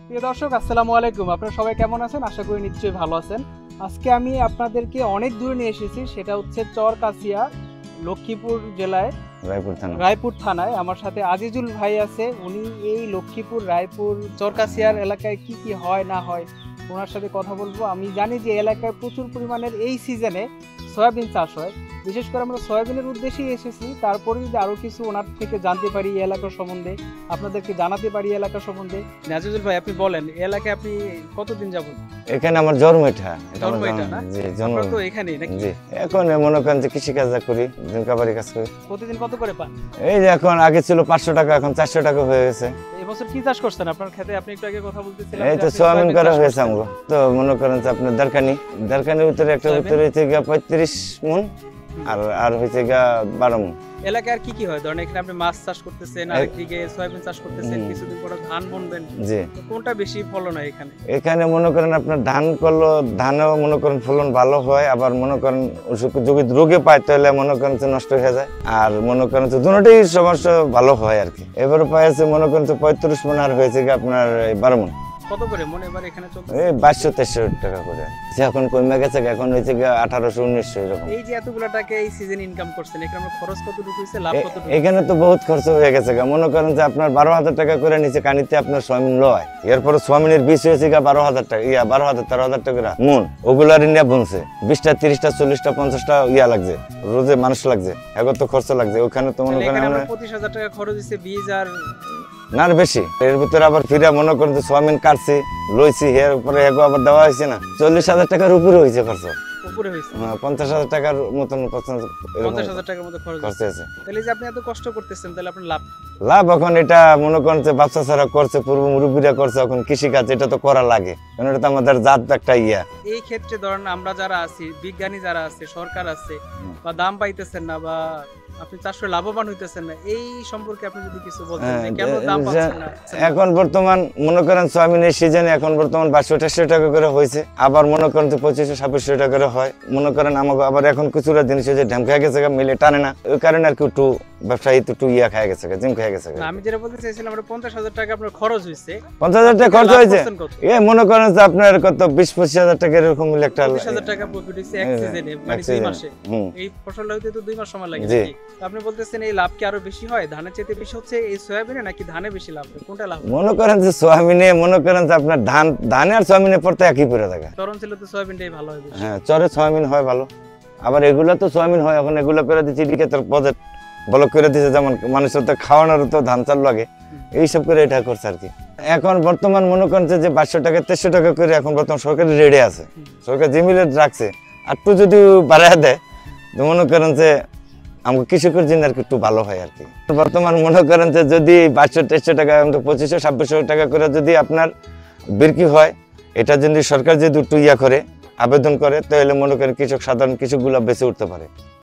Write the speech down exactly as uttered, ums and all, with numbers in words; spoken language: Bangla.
প্রিয় দর্শক আসসালামু আলাইকুম। আপনারা সবাই কেমন আছেন? আশা করি নিশ্চয়ই ভালো আছেন। আজকে আমি আপনাদেরকে অনেক দূরে নিয়ে এসেছি, সেটা হচ্ছে চরকাছিয়া, লক্ষ্মীপুর জেলায়, রায়পুর থানা। রায়পুর থানায়। আমার সাথে আজিজুল ভাই আছে। উনি এই লক্ষ্মীপুর, রায়পুর, চরকাছিয়ার এলাকায় কি কি হয় না হয় ওনার সাথে কথা বলবো। আমি জানি যে এলাকায় প্রচুর পরিমাণের এই সিজনে সয়াবিন চাষ হয়। বিশেষ করে আমরা সয়াবিনের উদ্দেশ্যেই এসেছি, তারপরে যদি আরো কিছু ওনার থেকে জানতে পারি এই এলাকার সম্বন্ধে, আপনাদেরকে জানাতে পারি এই এলাকা সম্বন্ধে। নাজিজুল ভাই, আপনি বলেন এই এলাকায় আপনি কতদিন যাবেন? এখানে আমার জন্ম এটা। জন্ম এটা না? জি, জন্ম তো এখানেই নাকি? জি, এখন মনে করেন যে কৃষি কাজ করি, দিনকাবারি কাজ করি। প্রতিদিন কত করে পান? এই যে এখন আগে ছিল পাঁচশো টাকা, এখন চারশো টাকা হয়ে গেছে। এবছর কি চাষ করছেন আপনার খেতে? আপনি একটু আগে কথা বলতেছিলেন এই তো সোয়াবিন করা হয়েছে আমগো। তো মনে করেন যে আপনার দারকানি, দারকানির ভিতরে একটা ভিতরে হচ্ছে গিয়া পঁয়ত্রিশ মন, আর আর হচ্ছে গিয়া বারো মন। এলাকায় আর কি কি হয়? ধরেন এখানে আপনি মাছ চাষ করতেছেন, আর একদিকে সয়াবিন চাষ করতেছেন, কিছুদিন পরে ধান বুনবেন। জি, কোনটা বেশি ফলন হয় এখানে? এখানে মনে করেন আপনার ধান করলো, ধানেও মনে করেন ফলন ভালো হয়, আবার মনে করেন যদি রোগে পায় তাহলে মনে করেন যে নষ্ট হয়ে যায়। আর মনে করেন যে দুটোই সমস্যা ভালো হয় আর কি। এবারে পাইছে মনে করেন যে পঁয়ত্রিশ মন, আর হয়েছে কি আপনার বারো মন। কত করে মন এবার এখানে চলছে? এই বাইশশো তেইশশো টাকা করে। এখন কমে গেছে, এখন হয়েছে গিয়ে আঠারোশো উনিশশো এরকম। এই যে এতগুলো টাকা এই সিজন ইনকাম করছেন, এখানে আপনার খরচ কতটুকু হয়েছে, লাভ কতটুকু? এখানে তো বহুত খরচ হয়ে গেছে। মনে করেন যে আপনার বারো হাজার টাকা করে নিচে কানিতে আপনার সোয়াবিন লয়, এরপরে সোয়াবিনের বীজ হয়েছে গা বারো হাজার টাকা, ইয়া বারো হাজার তেরো হাজার টাকা মন। ওগুলার নিয়ে বুনছে বিশটা তিরিশটা চল্লিশটা পঞ্চাশটা ইয়া লাগছে, রোজে মানুষ লাগছে, এখন তো খরচ লাগছে। ওখানে তো মনে করেন পঁচিশ হাজার টাকা খরচ হয়েছে বীজ আর না বেশি। এর ভিতরে আবার ফিরে মনে করেন যে সোয়াবিন কাটছি লইছি, এর উপরে এগো আবার দেওয়া হয়েছে না, চল্লিশ হাজার টাকার উপরে হয়েছে খরচ। উপরে হয়েছে পঞ্চাশ হাজার টাকার মতন, পঞ্চাশ হাজার টাকার মতো খরচ হয়েছে। তাহলে যে আপনি এত কষ্ট করতেছেন, তাহলে আপনার লাভ লাভ এখন এটা মনে করেন যে ব্যবসা ছাড়া করছে, পূর্ব মুরব্বীরা করছে, এখন কৃষিকাজ এটা তো করা লাগে, কারণ এটা তো আমাদের জাত একটা ইয়া। এই ক্ষেত্রে ধরেন আমরা যারা আছি, বিজ্ঞানী যারা আছে, সরকার আছে, বা দাম পাইতেছেন না, বা আপনি চাষ করে লাভবান হইতেছেন না, এই সম্পর্কে আপনি যদি কিছু বলতেন যে কেন দাম পাচ্ছেন না? এখন বর্তমান মনে করেন সোয়াবিনের সিজনে এখন বর্তমান বাইশশো তেইশশো টাকা করে হয়েছে, আবার মনে করেন যে পঁচিশশো ছাব্বিশশো টাকা করে হয়। মনে করেন আমাকে আবার এখন কিছুটা জিনিস হয়েছে ঢ্যাম খেয়ে গেছে, মিলে টানে না, ওই কারণে আর কি একটু ব্যবসায়ী একটু ইয়া খেয়ে গেছে, জিম খেয়ে গেছে। আমি যেটা বলতে চাইছিলাম, আমরা পঞ্চাশ হাজার টাকা আপনার খরচ হয়েছে, পঞ্চাশ হাজার টাকা খরচ হয়েছে, এ মনে করেন যে আপনার কত বিশ পঁচিশ হাজার টাকা এরকম মিলে একটা বিশ হাজার টাকা প্রফিট হয়েছে এক সিজনে, মানে দুই মাসে। এই ফসলটা হইতে তো দুই মাস সময় লাগে। আপনি বলতেছেন এই লাভ কি আরো বেশি হয়? ধানের চেয়ে বেশি হচ্ছে এই সয়াবিনে, নাকি ধানে বেশি লাভ? কোনটা লাভ? মনে করেন যে সোয়াবিনে মনে করেন যে আপনার ধান ধানে আর সোয়াবিনের পর তো একই পড়ে থাকে। চরণ ছিল তো সয়াবিনটাই ভালো হয়। হ্যাঁ, চরে সোয়াবিন হয় ভালো, আবার এগুলো তো সোয়াবিন হয়। এখন এগুলো করে দিচ্ছি এদিকে তোর প্রজেক্ট ব্লক করে দিচ্ছে, যেমন মানুষের তো খাওয়ানোর তো ধান চাল লাগে, এইসব করে এটা করছে আর কি। এখন বর্তমান মনে করেন যে বাইশশো টাকা তেইশশো টাকা করে এখন বর্তমান সরকারি রেডে আছে, সরকার জিমিলে রাখছে, আর একটু যদি বাড়ায় দেয় তো মনে করেন যে আমাকে কৃষকের জন্য আর কি একটু ভালো হয় আর কি। বর্তমান মনে করেন যে যদি বাইশশো তেইশশো টাকা পঁচিশশো ছাব্বিশশো টাকা করে যদি আপনার বিক্রি হয়, এটা যদি সরকার যদি একটু ইয়া করে আবেদন করে, তাহলে মনে করেন কৃষক সাধারণ কৃষকগুলো বেঁচে উঠতে পারে।